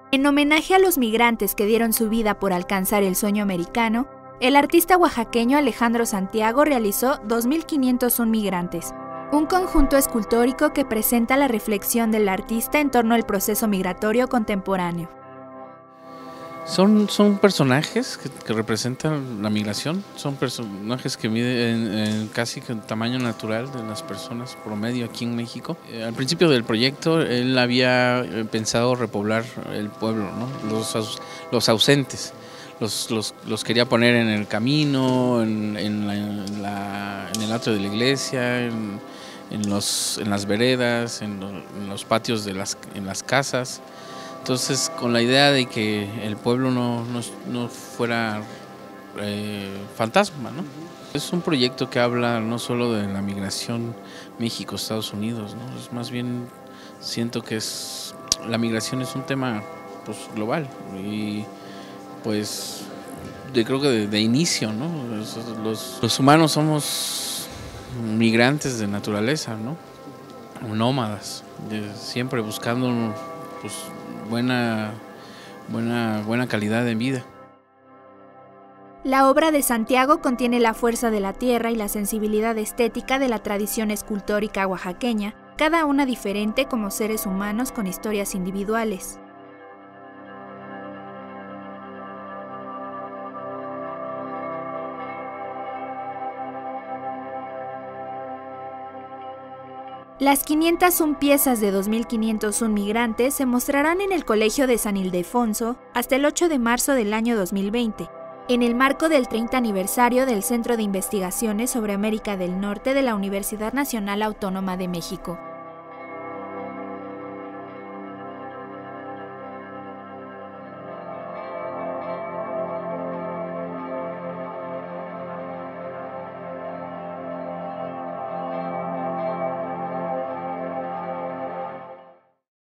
En homenaje a los migrantes que dieron su vida por alcanzar el sueño americano, el artista oaxaqueño Alejandro Santiago realizó 2501 migrantes, un conjunto escultórico que presenta la reflexión del artista en torno al proceso migratorio contemporáneo. Son personajes que representan la migración, son personajes que miden casi que el tamaño natural de las personas promedio aquí en México. Al principio del proyecto él había pensado repoblar el pueblo, ¿no? Los ausentes, los quería poner en el camino, en el atrio de la iglesia, en las veredas, en los patios en las casas. Entonces, con la idea de que el pueblo no fuera fantasma, ¿no? Es un proyecto que habla no solo de la migración México-Estados Unidos, ¿no? Es más bien, siento que la migración es un tema pues, global y pues yo creo que de inicio, ¿no? Los humanos somos migrantes de naturaleza, ¿no? Nómadas, siempre buscando pues, buena calidad de vida. La obra de Santiago contiene la fuerza de la tierra y la sensibilidad estética de la tradición escultórica oaxaqueña, cada una diferente como seres humanos con historias individuales. Las 501 piezas de 2501 migrantes se mostrarán en el Colegio de San Ildefonso hasta el 8 de marzo del año 2020, en el marco del 30 aniversario del Centro de Investigaciones sobre América del Norte de la Universidad Nacional Autónoma de México.